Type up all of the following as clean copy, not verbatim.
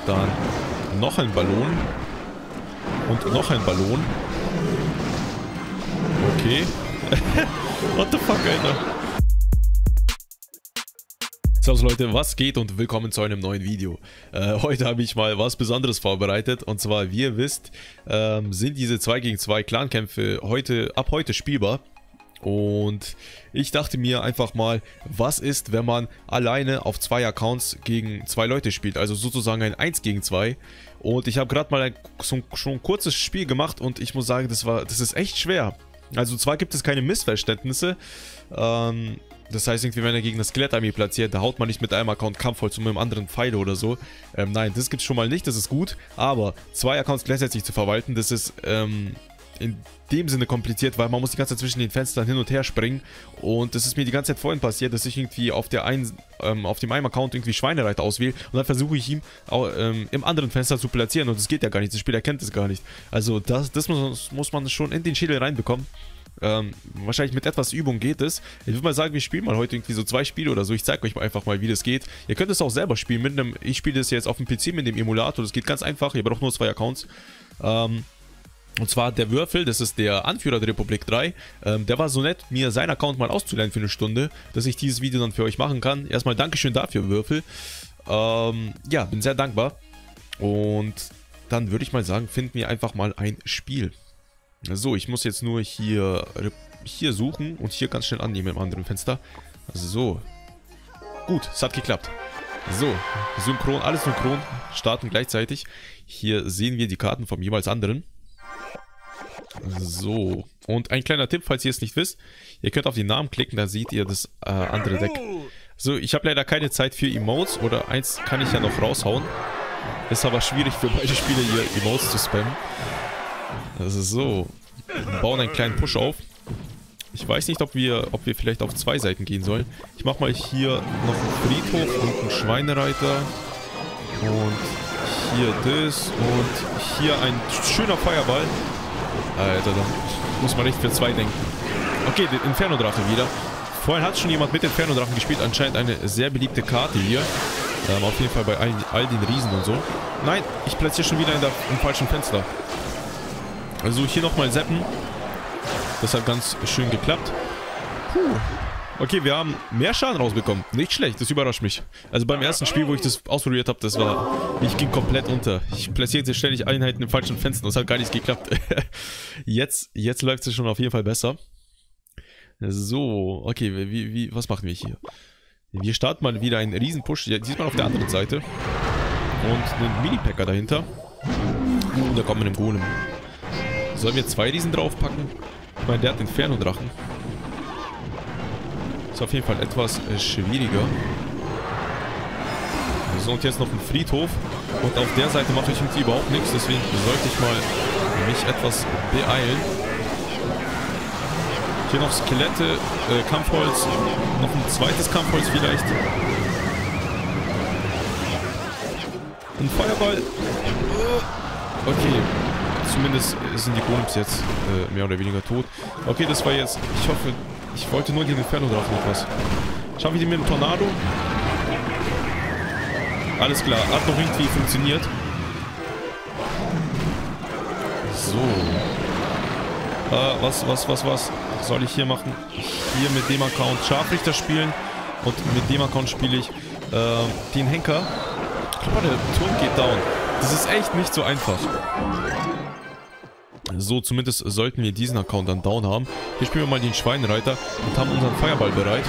Dann noch ein Ballon. Und noch ein Ballon. Okay. What the fuck, Alter? Servus Leute, was geht und willkommen zu einem neuen Video. Heute habe ich mal was Besonderes vorbereitet. Und zwar, wie ihr wisst, sind diese 2 gegen 2 Clankämpfe ab heute spielbar. Und ich dachte mir einfach mal, was ist, wenn man alleine auf 2 Accounts gegen 2 Leute spielt, also sozusagen ein 1 gegen 2. Und ich habe gerade mal schon ein kurzes Spiel gemacht und ich muss sagen, das ist echt schwer. Also zwar gibt es keine Missverständnisse, das heißt irgendwie, wenn er gegen das Skelettarmee platziert, da haut man nicht mit einem Account Kampfholz und mit dem anderen Pfeile oder so. Nein, das gibt es schon mal nicht, das ist gut, aber 2 Accounts gleichzeitig zu verwalten, das ist in dem Sinne kompliziert, weil man muss die ganze Zeit zwischen den Fenstern hin und her springen. Und das ist mir die ganze Zeit vorhin passiert, dass ich irgendwie auf dem einen Account irgendwie Schweinereiter auswähle und dann versuche ich ihn im anderen Fenster zu platzieren und das geht ja gar nicht, das Spiel erkennt es gar nicht. Also das muss man schon in den Schädel reinbekommen. Wahrscheinlich mit etwas Übung geht es. Ich würde mal sagen, wir spielen mal heute irgendwie so 2 Spiele oder so. Ich zeige euch einfach mal, wie das geht. Ihr könnt es auch selber spielen. Ich spiele das jetzt auf dem PC mit dem Emulator. Das geht ganz einfach. Ihr braucht nur 2 Accounts. Und zwar der Würfel, das ist der Anführer der Republik 3. Der war so nett, mir seinen Account mal auszuleihen für eine Stunde, dass ich dieses Video dann für euch machen kann. Erstmal Dankeschön dafür, Würfel. Ja, bin sehr dankbar. Und dann würde ich mal sagen, finden wir einfach mal ein Spiel. So, ich muss jetzt nur hier suchen und hier ganz schnell annehmen im anderen Fenster. So. Gut, es hat geklappt. So, synchron, alles synchron, starten gleichzeitig. Hier sehen wir die Karten vom jeweils anderen. So, und ein kleiner Tipp, falls ihr es nicht wisst. Ihr könnt auf den Namen klicken, da seht ihr das andere Deck. So, ich habe leider keine Zeit für Emotes, oder eins kann ich ja noch raushauen. Ist aber schwierig für beide Spiele hier Emotes zu spammen. Also so, wir bauen einen kleinen Push auf. Ich weiß nicht, ob wir vielleicht auf 2 Seiten gehen sollen. Ich mache mal hier noch einen Friedhof und einen Schweinereiter. Und hier das und hier ein schöner Feuerball. Alter, da muss man echt für 2 denken. Okay, den Inferno-Drache wieder. Vorhin hat schon jemand mit Inferno-Drachen gespielt. Anscheinend eine sehr beliebte Karte hier. Auf jeden Fall bei all den Riesen und so. Nein, ich platziere schon wieder im falschen Fenster. Also hier nochmal zappen. Das hat ganz schön geklappt. Puh. Okay, wir haben mehr Schaden rausbekommen. Nicht schlecht, das überrascht mich. Also beim ersten Spiel, wo ich das ausprobiert habe, ich ging komplett unter. Ich platzierte ständig Einheiten im falschen Fenster. Das hat gar nicht geklappt. Jetzt läuft es schon auf jeden Fall besser. So, okay, was machen wir hier? Wir starten mal wieder einen Riesenpush. Diesmal auf der anderen Seite. Und einen Mini-Packer dahinter. Und da kommt man im Golem. Sollen wir 2 Riesen draufpacken? Ich meine, der hat Inferno-Drachen. Ist auf jeden Fall etwas schwieriger. So, und jetzt noch ein Friedhof. Und auf der Seite mache ich irgendwie überhaupt nichts. Deswegen sollte ich mal mich etwas beeilen. Hier noch Skelette, Kampfholz. Noch ein zweites Kampfholz vielleicht. Ein Feuerball. Okay. Zumindest sind die Golems jetzt mehr oder weniger tot. Okay, das war jetzt... Ich hoffe... Ich wollte nur den Inferno-Drachen etwas. Schauen wir den mit dem Tornado. Alles klar, hat noch irgendwie funktioniert. So. Was soll ich hier machen? Hier mit dem Account Scharfrichter spielen. Und mit dem Account spiele ich den Henker. Guck mal, der Turm geht down. Das ist echt nicht so einfach. So, zumindest sollten wir diesen Account dann down haben. Hier spielen wir mal den Schweinreiter und haben unseren Feuerball bereit.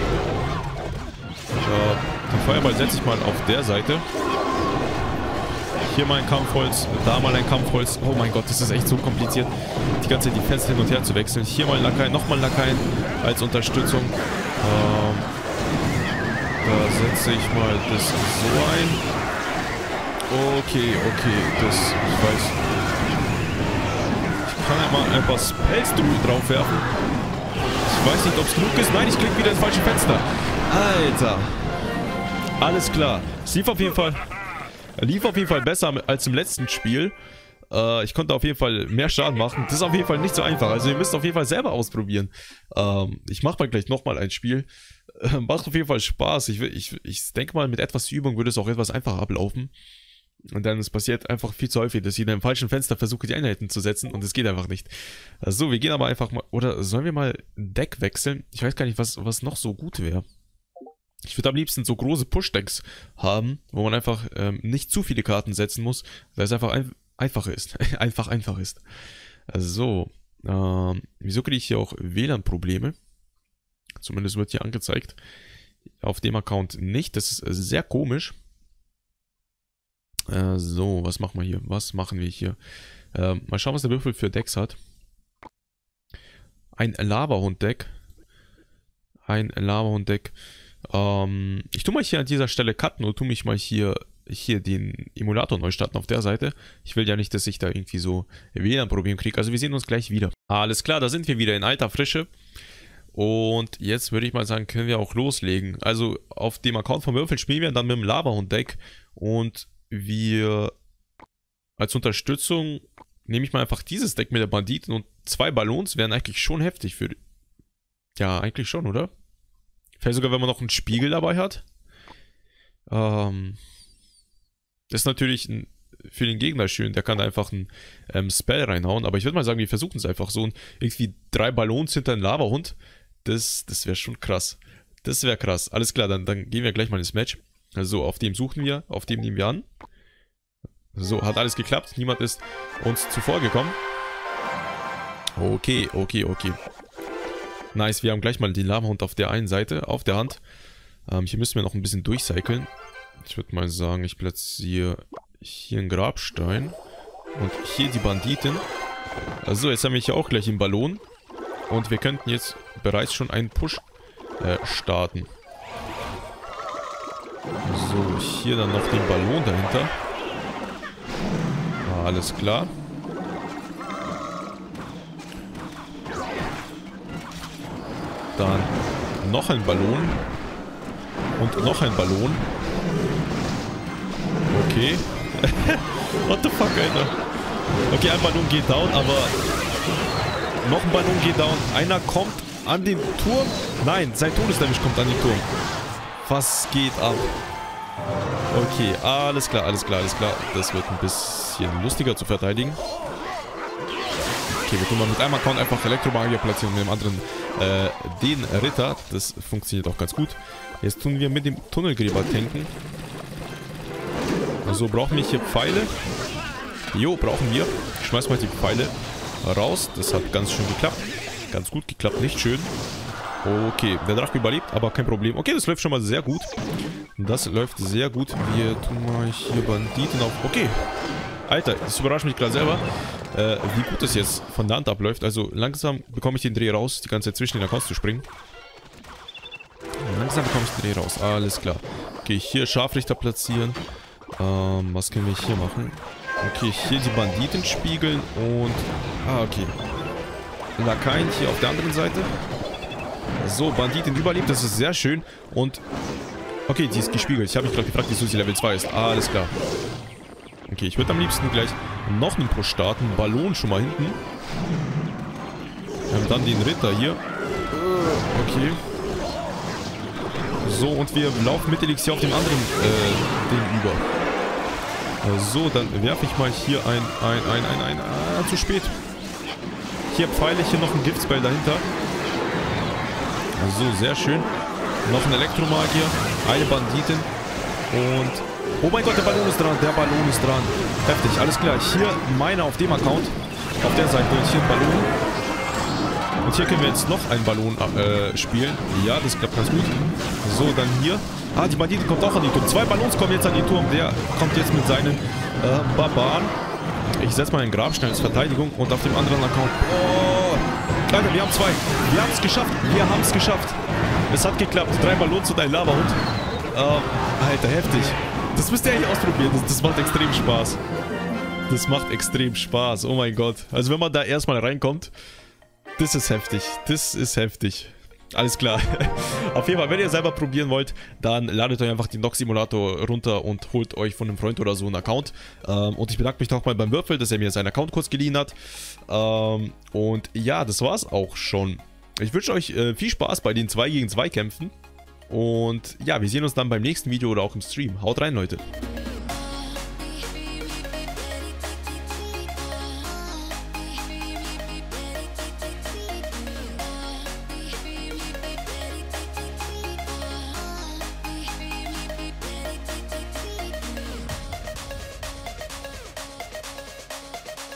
Den Feuerball setze ich mal auf der Seite. Hier mal ein Kampfholz, da mal ein Kampfholz. Oh mein Gott, das ist echt so kompliziert, die ganze Zeit die Fenster hin und her zu wechseln. Hier mal ein Lakaien, nochmal ein Lakaien als Unterstützung. Da setze ich mal das so ein. Okay, das, ich weiß. Ich kann einmal ein paar Spells drauf werfen. Ich weiß nicht, ob es genug ist. Nein, ich klicke wieder ins falsche Fenster. Alter. Alles klar. Es lief auf jeden Fall besser als im letzten Spiel. Ich konnte auf jeden Fall mehr Schaden machen. Das ist auf jeden Fall nicht so einfach. Also ihr müsst auf jeden Fall selber ausprobieren. Ich mache mal gleich nochmal ein Spiel. Macht auf jeden Fall Spaß. Ich denke mal, mit etwas Übung würde es auch etwas einfacher ablaufen. Und dann es passiert einfach viel zu häufig, dass ich in einem falschen Fenster versuche, die Einheiten zu setzen und es geht einfach nicht. So, wir gehen aber einfach mal, oder sollen wir mal Deck wechseln? Ich weiß gar nicht, was noch so gut wäre. Ich würde am liebsten so große Push-Decks haben, wo man einfach nicht zu viele Karten setzen muss, weil es einfach einfacher ist. einfach ist. So, wieso kriege ich hier auch WLAN-Probleme? Zumindest wird hier angezeigt. Auf dem Account nicht, das ist sehr komisch. So, was machen wir hier? Was machen wir hier? Mal schauen, was der Würfel für Decks hat. Ein Lava-Hund-Deck. Ein Lava-Hund-Deck. Ich tue mal hier an dieser Stelle cutten und tue mich mal hier den Emulator neu starten auf der Seite. Ich will ja nicht, dass ich da irgendwie so WLAN-Problem kriege. Also wir sehen uns gleich wieder. Alles klar, da sind wir wieder in alter Frische. Und jetzt würde ich mal sagen, können wir auch loslegen. Also auf dem Account von Würfel spielen wir dann mit dem Lava-Hund-Deck. Und wir als Unterstützung nehme ich mal einfach dieses Deck mit der Banditen und 2 Ballons wären eigentlich schon heftig für... Ja, eigentlich schon, oder? Vielleicht sogar, wenn man noch einen Spiegel dabei hat. Das ist natürlich für den Gegner schön, der kann da einfach einen Spell reinhauen, aber ich würde mal sagen, wir versuchen es einfach so. Und irgendwie 3 Ballons hinter einen Lavahund, das wäre schon krass. Das wäre krass. Alles klar, dann gehen wir gleich mal ins Match. Also auf dem suchen wir, auf dem nehmen wir an. So, hat alles geklappt. Niemand ist uns zuvor gekommen. Okay. Nice, wir haben gleich mal den Lavahund auf der einen Seite, auf der Hand. Hier müssen wir noch ein bisschen durchcyclen. Ich würde mal sagen, ich platziere hier einen Grabstein. Und hier die Banditen. Also, jetzt haben wir hier auch gleich einen Ballon. Und wir könnten jetzt bereits schon einen Push starten. So, hier dann noch den Ballon dahinter. Alles klar. Dann noch ein Ballon. Und noch ein Ballon. Okay. What the fuck, Alter. Okay, ein Ballon geht down, aber noch ein Ballon geht down. Einer kommt an den Turm. Nein, sein Todesdamage kommt an den Turm. Was geht ab? Okay, alles klar. Das wird ein bisschen lustiger zu verteidigen. Okay, wir tun mal mit einem Account einfach Elektromagier platzieren und mit dem anderen den Ritter. Das funktioniert auch ganz gut. Jetzt tun wir mit dem Tunnelgräber tanken. Also brauchen wir hier Pfeile. Jo, brauchen wir. Ich schmeiß mal die Pfeile raus. Das hat ganz schön geklappt. Ganz gut geklappt, nicht schön. Okay, der Drache überlebt, aber kein Problem. Okay, das läuft schon mal sehr gut. Das läuft sehr gut. Wir tun mal hier Banditen auf... Okay. Alter, das überrascht mich gerade selber, wie gut das jetzt von der Hand abläuft. Also langsam bekomme ich den Dreh raus, die ganze Zeit zwischen den Accounts zu springen. Langsam bekomme ich den Dreh raus, alles klar. Okay, hier Scharfrichter platzieren. Was können wir hier machen? Okay, hier die Banditen spiegeln und... okay. Lakaien hier auf der anderen Seite. So, Banditin überlebt, das ist sehr schön. Und... Okay, die ist gespiegelt. Ich habe mich gerade gefragt, wieso sie Level 2 ist. Alles klar. Okay, ich würde am liebsten gleich noch einen Push starten. Ballon schon mal hinten. Wir haben dann den Ritter hier. Okay. So, und wir laufen mit Elixier auf dem anderen Ding über. So, dann werfe ich mal hier zu spät. Hier Pfeile, hier noch ein Giftspell dahinter. So, sehr schön. Noch ein Elektromagier. Eine Banditin. Und... Oh mein Gott, der Ballon ist dran. Der Ballon ist dran. Heftig, alles klar. Hier meiner auf dem Account. Auf der Seite. Und hier ein Ballon. Und hier können wir jetzt noch einen Ballon spielen. Ja, das klappt ganz gut. So, dann hier. Die Banditin kommt auch an den Turm. 2 Ballons kommen jetzt an den Turm. Der kommt jetzt mit seinen Barbaren. Ich setze mal einen Grabstein als Verteidigung. Und auf dem anderen Account... Oh, Alter, wir haben 2. Wir haben es geschafft. Wir haben es geschafft. Es hat geklappt. 3 Ballons und ein Lavahund. Alter, heftig. Das müsst ihr eigentlich ausprobieren. Das macht extrem Spaß. Das macht extrem Spaß. Oh mein Gott. Also wenn man da erstmal reinkommt, das ist heftig. Das ist heftig. Alles klar. Auf jeden Fall, wenn ihr selber probieren wollt, dann ladet euch einfach den Nox-Simulator runter und holt euch von einem Freund oder so einen Account. Und ich bedanke mich noch mal beim Würfel, dass er mir seinen Account kurz geliehen hat. Und ja, das war's auch schon. Ich wünsche euch viel Spaß bei den 2 gegen 2 Kämpfen. Und ja, wir sehen uns dann beim nächsten Video oder auch im Stream. Haut rein, Leute.